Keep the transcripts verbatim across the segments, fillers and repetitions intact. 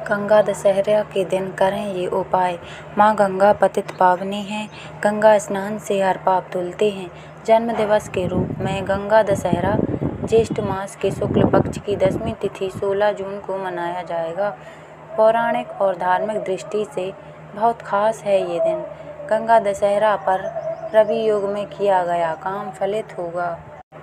गंगा दशहरा के दिन करें ये उपाय। माँ गंगा पतित पावनी है, गंगा स्नान से हर पाप धुलते हैं। जन्म दिवस के रूप में गंगा दशहरा ज्येष्ठ मास के शुक्ल पक्ष की दसवीं तिथि सोलह जून को मनाया जाएगा। पौराणिक और धार्मिक दृष्टि से बहुत खास है ये दिन। गंगा दशहरा पर रवि योग में किया गया काम फलित होगा।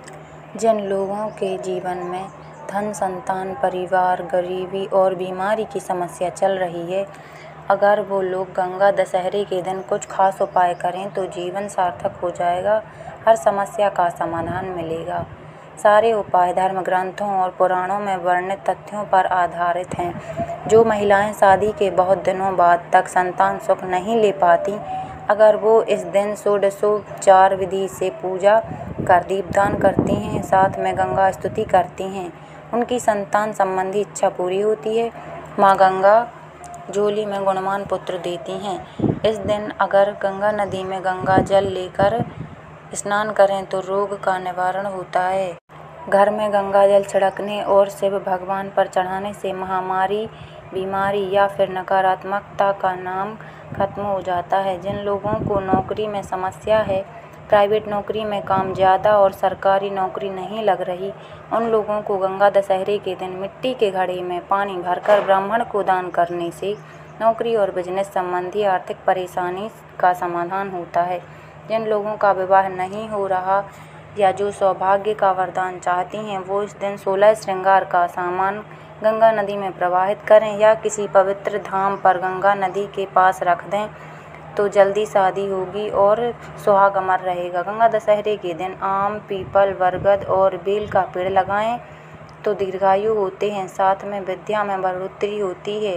जिन लोगों के जीवन में धन, संतान, परिवार, गरीबी और बीमारी की समस्या चल रही है, अगर वो लोग गंगा दशहरे के दिन कुछ खास उपाय करें तो जीवन सार्थक हो जाएगा, हर समस्या का समाधान मिलेगा। सारे उपाय धर्म ग्रंथों और पुराणों में वर्णित तथ्यों पर आधारित हैं। जो महिलाएं शादी के बहुत दिनों बाद तक संतान सुख नहीं ले पाती, अगर वो इस दिन षोडशोपचार विधि से पूजा कर दीपदान करती हैं, साथ में गंगा स्तुति करती हैं, उनकी संतान संबंधी इच्छा पूरी होती है। माँ गंगा झोली में गुणवान पुत्र देती हैं। इस दिन अगर गंगा नदी में गंगा जल लेकर स्नान करें तो रोग का निवारण होता है। घर में गंगा जल छिड़कने और शिव भगवान पर चढ़ाने से महामारी, बीमारी या फिर नकारात्मकता का नाम खत्म हो जाता है। जिन लोगों को नौकरी में समस्या है, प्राइवेट नौकरी में काम ज़्यादा और सरकारी नौकरी नहीं लग रही, उन लोगों को गंगा दशहरे के दिन मिट्टी के घड़े में पानी भरकर ब्राह्मण को दान करने से नौकरी और बिजनेस संबंधी आर्थिक परेशानी का समाधान होता है। जिन लोगों का विवाह नहीं हो रहा या जो सौभाग्य का वरदान चाहती हैं, वो इस दिन सोलह श्रृंगार का सामान गंगा नदी में प्रवाहित करें या किसी पवित्र धाम पर गंगा नदी के पास रख दें तो जल्दी शादी होगी और सुहाग अमर रहेगा। गंगा दशहरे के दिन आम, पीपल, बरगद और बेल का पेड़ लगाएं तो दीर्घायु होते हैं, साथ में विद्या में बढ़ोतरी होती है।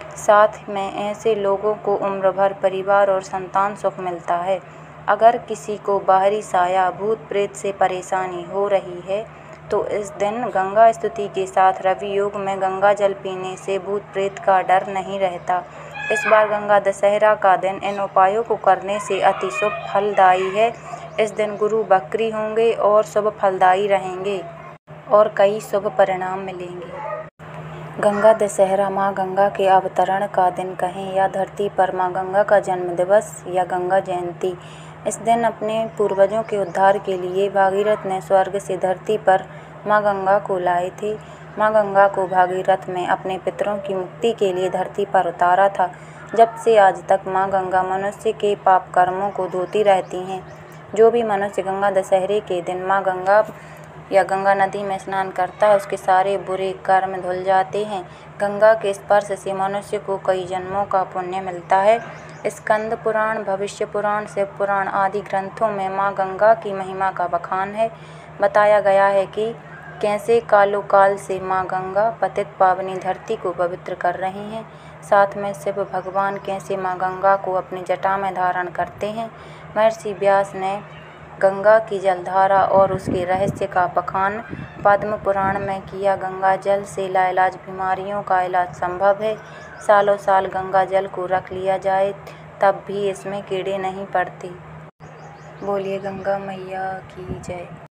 साथ में ऐसे लोगों को उम्र भर परिवार और संतान सुख मिलता है। अगर किसी को बाहरी साया, भूत प्रेत से परेशानी हो रही है तो इस दिन गंगा स्तुति के साथ रवि योग में गंगा जल पीने से भूत प्रेत का डर नहीं रहता। इस बार गंगा दशहरा का दिन इन उपायों को करने से अति शुभ फलदायी है। इस दिन गुरु बकरी होंगे और शुभ फलदायी रहेंगे और कई शुभ परिणाम मिलेंगे। गंगा दशहरा माँ गंगा के अवतरण का दिन कहें या धरती पर माँ गंगा का जन्म दिवस या गंगा जयंती, इस दिन अपने पूर्वजों के उद्धार के लिए भागीरथ ने स्वर्ग से धरती पर माँ गंगा को लाए थे। माँ गंगा को भागीरथ में अपने पितरों की मुक्ति के लिए धरती पर उतारा था। जब से आज तक माँ गंगा मनुष्य के पाप कर्मों को धोती रहती हैं। जो भी मनुष्य गंगा दशहरे के दिन माँ गंगा या गंगा नदी में स्नान करता है, उसके सारे बुरे कर्म धुल जाते हैं। गंगा के स्पर्श से मनुष्य को कई जन्मों का पुण्य मिलता है। स्कंद पुराण, भविष्य पुराण, शिव पुराण आदि ग्रंथों में माँ गंगा की महिमा का बखान है। बताया गया है कि कैसे कालो काल से माँ गंगा पतित पावनी धरती को पवित्र कर रही हैं। साथ में शिव भगवान कैसे माँ गंगा को अपनी जटा में धारण करते हैं। महर्षि व्यास ने गंगा की जलधारा और उसके रहस्य का बखान पद्म पुराण में किया। गंगा जल से लाइलाज बीमारियों का इलाज संभव है। सालों साल गंगा जल को रख लिया जाए तब भी इसमें कीड़े नहीं पड़ते। बोलिए गंगा मैया की जय।